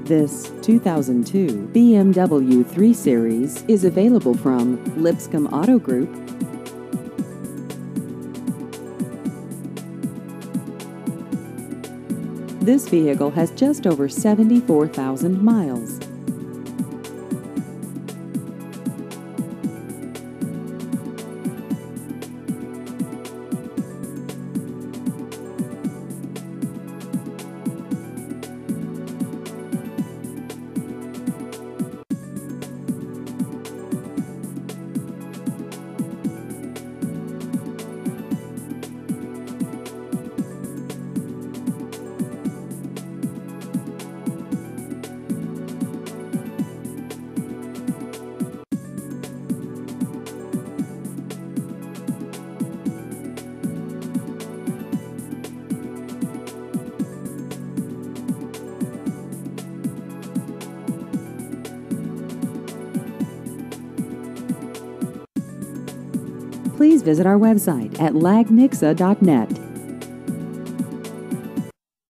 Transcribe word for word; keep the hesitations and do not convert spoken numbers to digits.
This two thousand two B M W three Series is available from Lipscomb Auto Group. This vehicle has just over seventy-four thousand miles. Please visit our website at lag nixa dot net.